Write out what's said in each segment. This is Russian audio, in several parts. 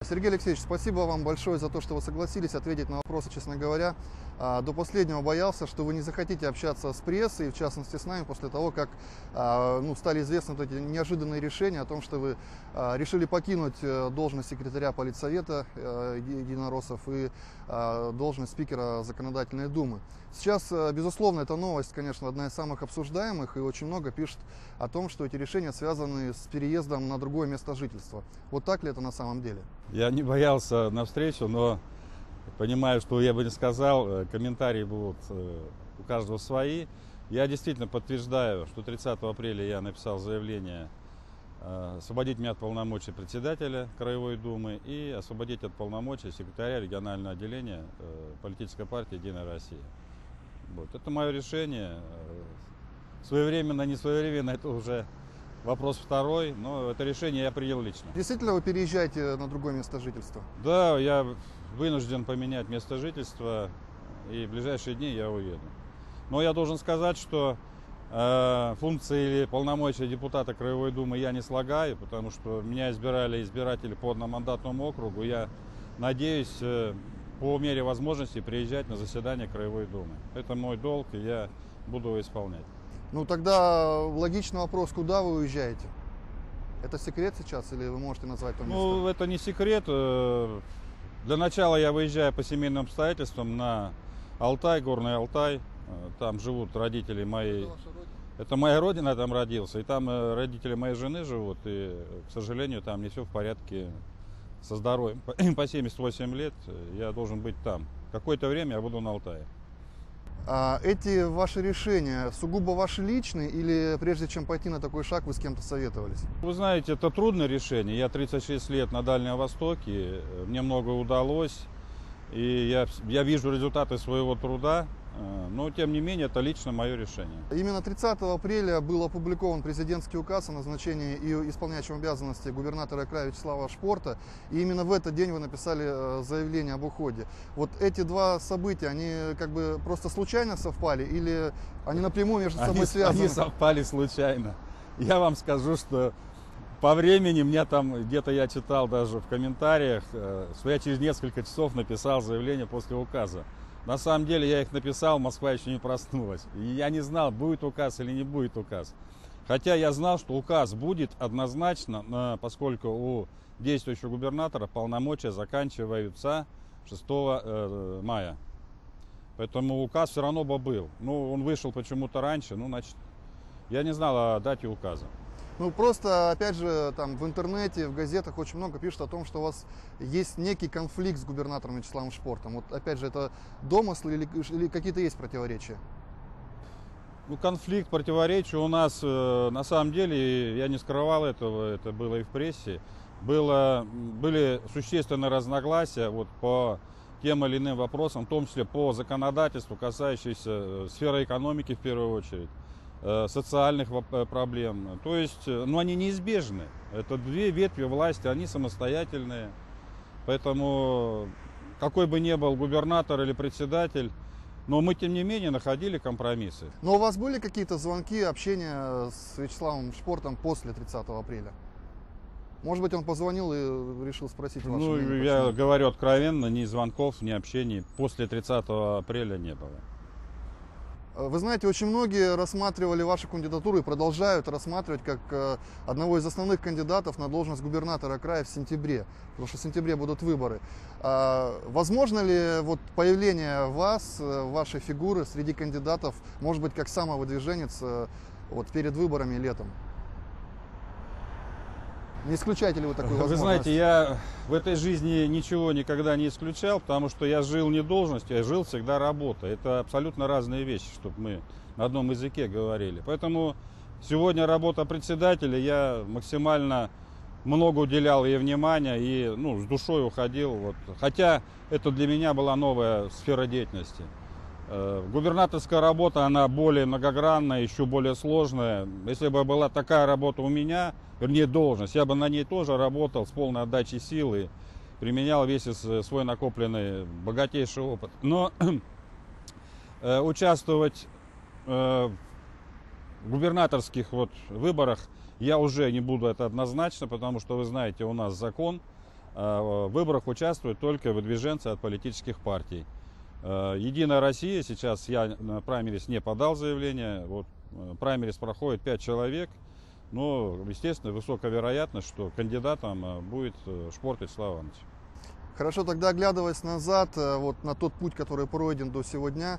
Сергей Алексеевич, спасибо вам большое за то, что вы согласились ответить на вопросы, честно говоря. До последнего боялся, что вы не захотите общаться с прессой, в частности с нами, после того, как стали известны вот эти неожиданные решения о том, что вы решили покинуть должность секретаря Политсовета единороссов и должность спикера Законодательной Думы. Сейчас, безусловно, эта новость, конечно, одна из самых обсуждаемых, и очень много пишут о том, что эти решения связаны с переездом на другое место жительства. Вот так ли это на самом деле? Я не боялся навстречу, но понимаю, что я бы не сказал, комментарии будут у каждого свои. Я действительно подтверждаю, что 30 апреля я написал заявление освободить меня от полномочий председателя Краевой Думы и освободить от полномочий секретаря регионального отделения политической партии «Единая Россия». Вот. Это мое решение. Своевременно, не своевременно, это уже вопрос второй, но это решение я принял лично. Действительно, вы переезжаете на другое место жительства? Да, я вынужден поменять место жительства, и в ближайшие дни я уеду. Но я должен сказать, что функции или полномочия депутата Краевой Думы я не слагаю, потому что меня избирали избиратели по одномандатному округу. Я надеюсь, по мере возможности приезжать на заседание Краевой Думы. Это мой долг, и я буду его исполнять. Ну тогда логичный вопрос, куда вы уезжаете? Это секрет сейчас или вы можете назвать то место? Ну, это не секрет. Для начала я выезжаю по семейным обстоятельствам на Алтай, Горный Алтай. Там живут родители мои. Это моя родина, я там родился. И там родители моей жены живут. И, к сожалению, там не все в порядке со здоровьем. По 78 лет я должен быть там. Какое-то время я буду на Алтае. Эти ваши решения сугубо ваши личные или прежде чем пойти на такой шаг, вы с кем-то советовались? Вы знаете, это трудное решение. Я 36 лет на Дальнем Востоке, мне многое удалось, и я вижу результаты своего труда, но тем не менее это лично мое решение. Именно 30 апреля был опубликован президентский указ о назначении и исполняющем обязанности губернатора края Вячеслава Шпорта, и именно в этот день вы написали заявление об уходе. Вот эти два события, они как бы просто случайно совпали или они напрямую между собой связаны? Они совпали случайно. Я вам скажу, что по времени мне там, где-то я читал даже в комментариях, что я через несколько часов написал заявление после указа. На самом деле я их написал, Москва еще не проснулась. И я не знал, будет указ или не будет указ. Хотя я знал, что указ будет однозначно, поскольку у действующего губернатора полномочия заканчиваются 6 мая. Поэтому указ все равно бы был. Ну, он вышел почему-то раньше, ну, значит, я не знал о дате указа. Ну, просто, опять же, там в интернете, в газетах очень много пишут о том, что у вас есть некий конфликт с губернатором Вячеславом Шпортом. Вот, опять же, это домыслы или какие-то есть противоречия? Ну, конфликт, противоречия у нас, на самом деле, я не скрывал этого, это было и в прессе. Были существенные разногласия вот, по тем или иным вопросам, в том числе по законодательству, касающейся сферы экономики в первую очередь, социальных проблем. То есть, ну, они неизбежны. Это две ветви власти, они самостоятельные. Поэтому, какой бы ни был губернатор или председатель, но мы, тем не менее, находили компромиссы. Но у вас были какие-то звонки, общения с Вячеславом Шпортом после 30 апреля? Может быть, он позвонил и решил спросить ваше мнение? Ну, я говорю откровенно, ни звонков, ни общений после 30 апреля не было. Вы знаете, очень многие рассматривали вашу кандидатуру и продолжают рассматривать как одного из основных кандидатов на должность губернатора края в сентябре, потому что в сентябре будут выборы. Возможно ли вот появление вас, вашей фигуры среди кандидатов, может быть, как самовыдвиженец вот перед выборами летом? Не исключаете ли вы такую возможность? Вы знаете, я в этой жизни ничего никогда не исключал, потому что я жил не должностью, я жил всегда работой. Это абсолютно разные вещи, чтобы мы на одном языке говорили. Поэтому сегодня работа председателя, я максимально много уделял ей внимания и с душой уходил. Вот. Хотя это для меня была новая сфера деятельности. Губернаторская работа, она более многогранная, еще более сложная. Если бы была такая работа у меня, вернее должность, я бы на ней тоже работал с полной отдачей силы, применял весь свой накопленный богатейший опыт. Но участвовать в губернаторских выборах я уже не буду, это однозначно, потому что, вы знаете, у нас закон в выборах участвуют только выдвиженцы от политических партий. Единая Россия, сейчас я на праймерис не подал заявление, вот праймерис проходит 5 человек, но, естественно, высокая вероятность, что кандидатом будет Шпор Вячеслав Иванович. Хорошо, тогда оглядываясь назад, вот на тот путь, который пройден до сегодня,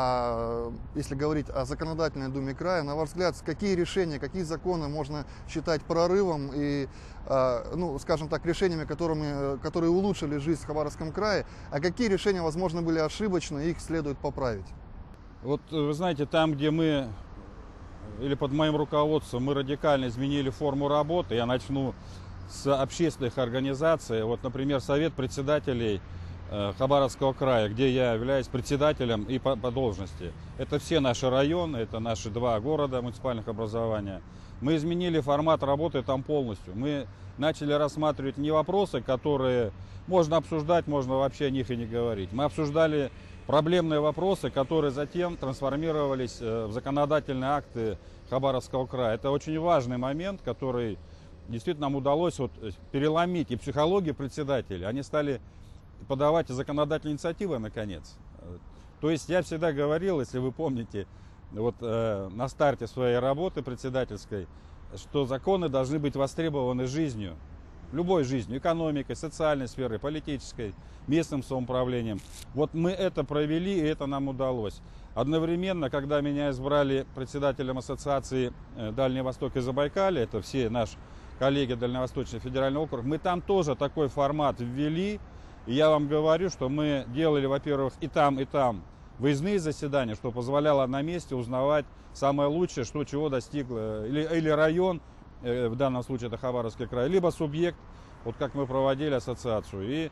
если говорить о законодательной думе края, на ваш взгляд, какие решения, какие законы можно считать прорывом и, ну, скажем так, решениями, которые улучшили жизнь в Хабаровском крае, а какие решения, возможно, были ошибочны, их следует поправить? Вот вы знаете, там, где мы, или под моим руководством, мы радикально изменили форму работы, я начну с общественных организаций. Вот, например, Совет председателей Хабаровского края, где я являюсь председателем и по должности. Это все наши районы, это наши 2 города муниципальных образования. Мы изменили формат работы там полностью. Мы начали рассматривать не вопросы, которые можно обсуждать, можно вообще о них и не говорить. Мы обсуждали проблемные вопросы, которые затем трансформировались в законодательные акты Хабаровского края. Это очень важный момент, который действительно нам удалось вот переломить и психологию председателей. Они стали подавать законодательные инициативы наконец. То есть я всегда говорил, если вы помните, вот на старте своей работы председательской, что законы должны быть востребованы жизнью, любой жизнью, экономикой, социальной сферой, политической, местным самоуправлением. Вот мы это провели, и это нам удалось. Одновременно, когда меня избрали председателем ассоциации Дальний Восток и Забайкалье, это все наши коллеги Дальневосточный федеральный округ, мы там тоже такой формат ввели. И я вам говорю, что мы делали, во-первых, и там выездные заседания, что позволяло на месте узнавать самое лучшее, что чего достигло, или район, в данном случае это Хабаровский край, либо субъект, вот как мы проводили ассоциацию. И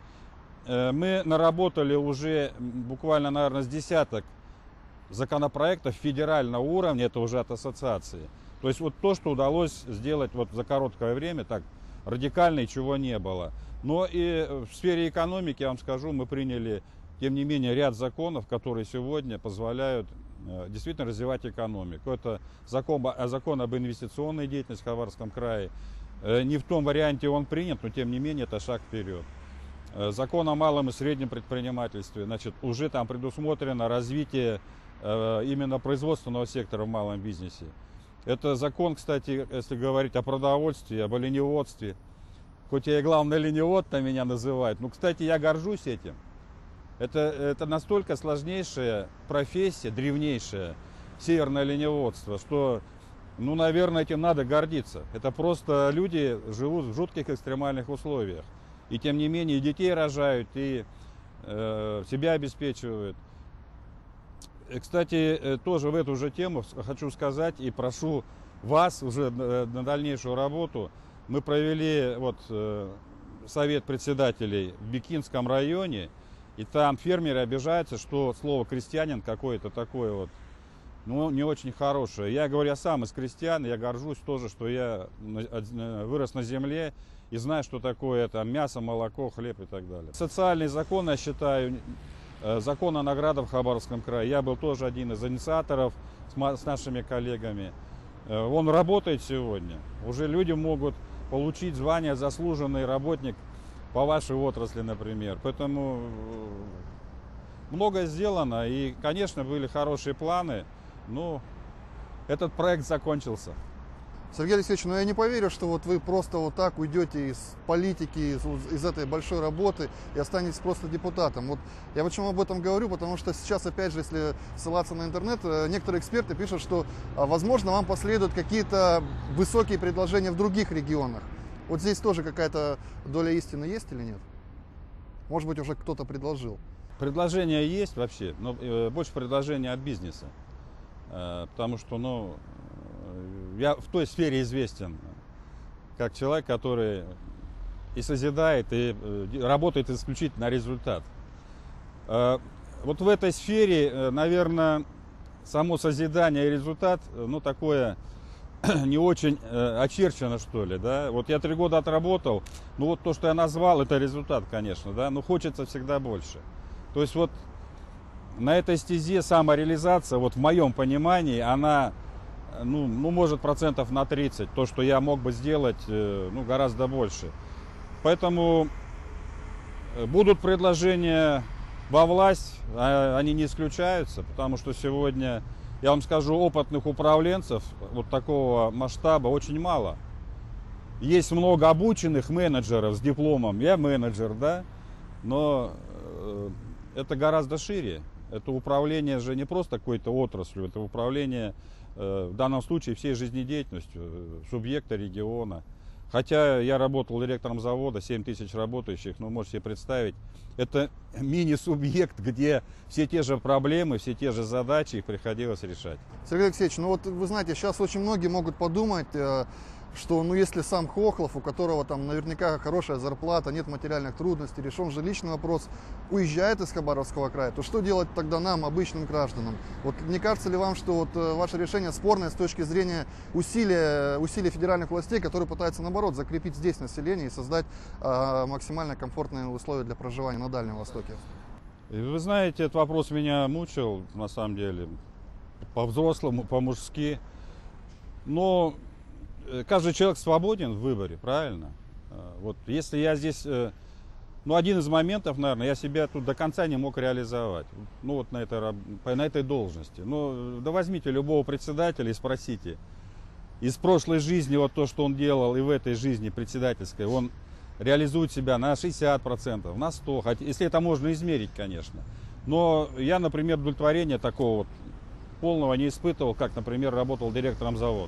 мы наработали уже буквально, наверное, с десяток законопроектов федерального уровня, это уже от ассоциации. То есть вот то, что удалось сделать вот за короткое время, так радикально и чего не было. Но и в сфере экономики, я вам скажу, мы приняли, тем не менее, ряд законов, которые сегодня позволяют действительно развивать экономику. Это закон об инвестиционной деятельности в Хабаровском крае. Не в том варианте он принят, но тем не менее это шаг вперед. Закон о малом и среднем предпринимательстве. Значит, уже там предусмотрено развитие именно производственного сектора в малом бизнесе. Это закон, кстати, если говорить о продовольствии, об оленеводстве. Хоть я и главный оленевод, там меня называют. Но, кстати, я горжусь этим. Это настолько сложнейшая профессия, древнейшая, северное оленеводство, что, ну, наверное, этим надо гордиться. Это просто люди живут в жутких экстремальных условиях. И, тем не менее, и детей рожают, и себя обеспечивают. И, кстати, тоже в эту же тему хочу сказать и прошу вас уже на дальнейшую работу. Мы провели вот совет председателей в Бикинском районе, и там фермеры обижаются, что слово крестьянин какое-то такое вот, ну, не очень хорошее. Я говорю, я сам из крестьян, я горжусь тоже, что я вырос на земле и знаю, что такое это мясо, молоко, хлеб и так далее. Социальный закон, я считаю, закон о наградах в Хабаровском крае. Я был тоже один из инициаторов с нашими коллегами. Он работает сегодня. Уже люди могут получить звание заслуженный работник по вашей отрасли, например. Поэтому многое сделано. И, конечно, были хорошие планы. Но этот проект закончился. Сергей Алексеевич, ну я не поверю, что вот вы просто вот так уйдете из политики, из этой большой работы и останетесь просто депутатом. Вот я почему об этом говорю, потому что сейчас, опять же, если ссылаться на интернет, некоторые эксперты пишут, что, возможно, вам последуют какие-то высокие предложения в других регионах. Вот здесь тоже какая-то доля истины есть или нет? Может быть, уже кто-то предложил. Предложения есть вообще, но больше предложения от бизнеса. Потому что, ну, я в той сфере известен как человек, который и созидает, и работает исключительно на результат. Вот в этой сфере, наверное, само созидание и результат, ну, такое не очень очерчено, что ли, да. Вот я 3 года отработал, ну, вот то, что я назвал, это результат, конечно, да, но хочется всегда больше. То есть вот на этой стезе самореализация, вот в моем понимании, она, ну, может, процентов на 30, то, что я мог бы сделать, ну, гораздо больше. Поэтому будут предложения во власть, они не исключаются, потому что сегодня, я вам скажу, опытных управленцев вот такого масштаба очень мало. Есть много обученных менеджеров с дипломом, я менеджер, да, но это гораздо шире. Это управление же не просто какой-то отраслью, это управление в данном случае всей жизнедеятельностью субъекта региона. Хотя я работал директором завода, 7 тысяч работающих, ну, можете себе представить, это мини-субъект, где все те же проблемы, все те же задачи, их приходилось решать. Сергей Алексеевич, ну вот вы знаете, сейчас очень многие могут подумать, что ну если сам Хохлов, у которого там наверняка хорошая зарплата, нет материальных трудностей, решен жилищный вопрос, уезжает из Хабаровского края, то что делать тогда нам, обычным гражданам? Вот не кажется ли вам, что вот ваше решение спорное с точки зрения усилий федеральных властей, которые пытаются наоборот закрепить здесь население и создать максимально комфортные условия для проживания на Дальнем Востоке? Вы знаете, этот вопрос меня мучил, на самом деле, по-взрослому, по-мужски. Но каждый человек свободен в выборе, правильно? Вот если я здесь, ну, один из моментов, наверное, я себя тут до конца не мог реализовать, ну, вот на этой должности. Ну, да возьмите любого председателя и спросите, из прошлой жизни, вот то, что он делал, и в этой жизни председательской, он реализует себя на 60%, на 100%, если это можно измерить, конечно. Но я, например, удовлетворения такого вот полного не испытывал, как, например, работал директором завода.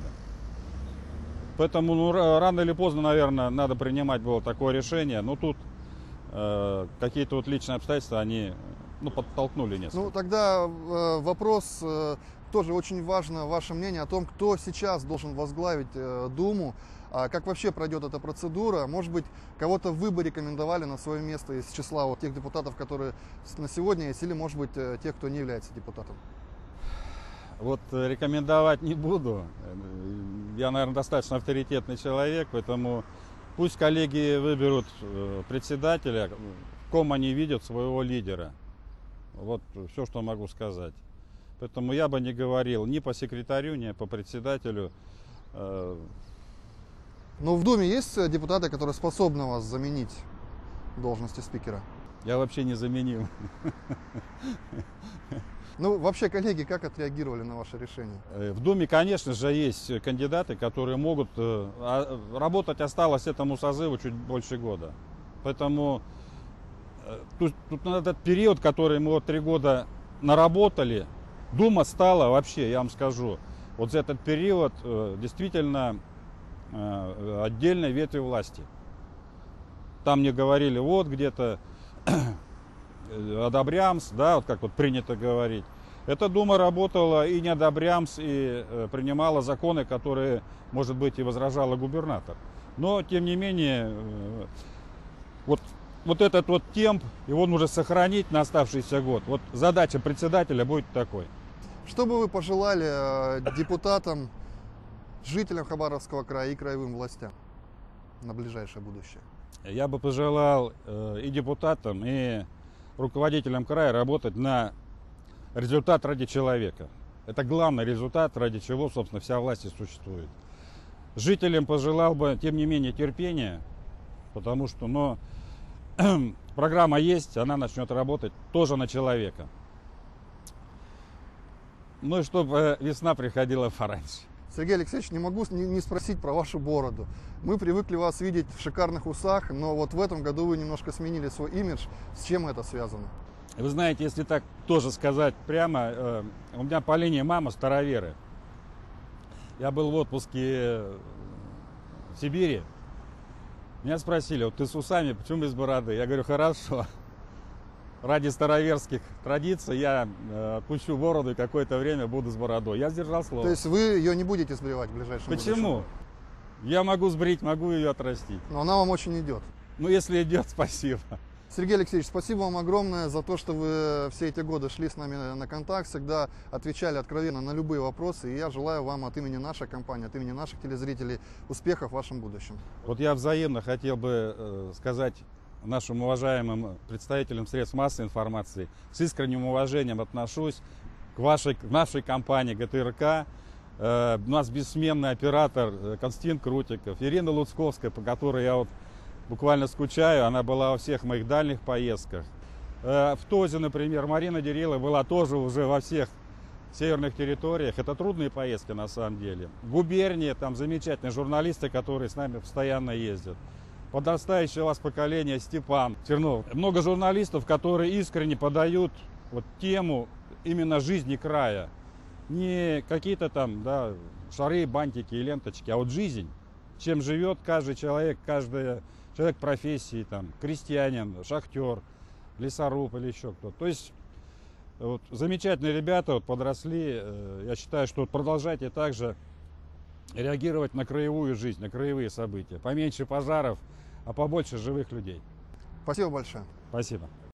Поэтому ну, рано или поздно, наверное, надо принимать было такое решение. Но тут какие-то вот личные обстоятельства, они подтолкнули несколько. Ну, тогда вопрос, тоже очень важно ваше мнение о том, кто сейчас должен возглавить Думу, как вообще пройдет эта процедура. Может быть, кого-то вы бы рекомендовали на свое место из числа вот тех депутатов, которые на сегодня есть, или, может быть, тех, кто не является депутатом? Вот рекомендовать не буду. Я, наверное, достаточно авторитетный человек, поэтому пусть коллеги выберут председателя, в ком они видят своего лидера. Вот все, что могу сказать. Поэтому я бы не говорил ни по секретарю, ни по председателю. Но в Думе есть депутаты, которые способны вас заменить в должности спикера? Я вообще не заменил. Ну, вообще, коллеги, как отреагировали на ваше решение? В Думе, конечно же, есть кандидаты, которые могут... Работать осталось этому созыву чуть больше года. Поэтому тут на этот период, который мы вот 3 года наработали, Дума стала вообще, я вам скажу, вот за этот период действительно отдельной ветвью власти. Там мне говорили, вот где-то... одобрямс, да, вот как вот принято говорить. Эта Дума работала и не одобрямс, и принимала законы, которые, может быть, и возражала губернатор. Но, тем не менее, вот этот вот темп, его нужно сохранить на оставшийся год. Вот задача председателя будет такой. Что бы вы пожелали депутатам, жителям Хабаровского края и краевым властям на ближайшее будущее? Я бы пожелал и депутатам, и руководителям края работать на результат ради человека. Это главный результат, ради чего, собственно, вся власть и существует. Жителям пожелал бы, тем не менее, терпения, потому что, программа есть, она начнет работать тоже на человека. Ну и чтобы весна приходила пораньше. Сергей Алексеевич, не могу не спросить про вашу бороду. Мы привыкли вас видеть в шикарных усах, но вот в этом году вы немножко сменили свой имидж. С чем это связано? Вы знаете, если так тоже сказать прямо, у меня по линии мама староверы. Я был в отпуске в Сибири. Меня спросили, вот ты с усами, почему без бороды? Я говорю, хорошо. Ради староверских традиций я отпущу бороду и какое-то время буду с бородой. Я сдержал слово. То есть вы ее не будете сбривать в ближайшем будущем? Почему? Я могу сбрить, могу ее отрастить. Но она вам очень идет. Ну, если идет, спасибо. Сергей Алексеевич, спасибо вам огромное за то, что вы все эти годы шли с нами на контакт, всегда отвечали откровенно на любые вопросы. И я желаю вам от имени нашей компании, от имени наших телезрителей успехов в вашем будущем. Вот я взаимно хотел бы сказать нашим уважаемым представителям средств массовой информации, с искренним уважением отношусь к нашей компании ГТРК. У нас бессменный оператор Константин Крутиков, Ирина Луцковская, по которой я вот буквально скучаю. Она была во всех моих дальних поездках. В ТОЗе, например, Марина Дерилова была тоже уже во всех северных территориях. Это трудные поездки на самом деле. Губерния, там замечательные журналисты, которые с нами постоянно ездят. Подрастающее у вас поколение Степан Тернов. Много журналистов, которые искренне подают вот тему именно жизни края. Не какие-то там, да, шары, бантики и ленточки, а вот жизнь. Чем живет каждый человек человек профессии, там, крестьянин, шахтер, лесоруб или еще кто-то. То есть вот, замечательные ребята вот, подросли. Я считаю, что вот, продолжайте также реагировать на краевую жизнь, на краевые события. Поменьше пожаров, а побольше живых людей. Спасибо большое. Спасибо.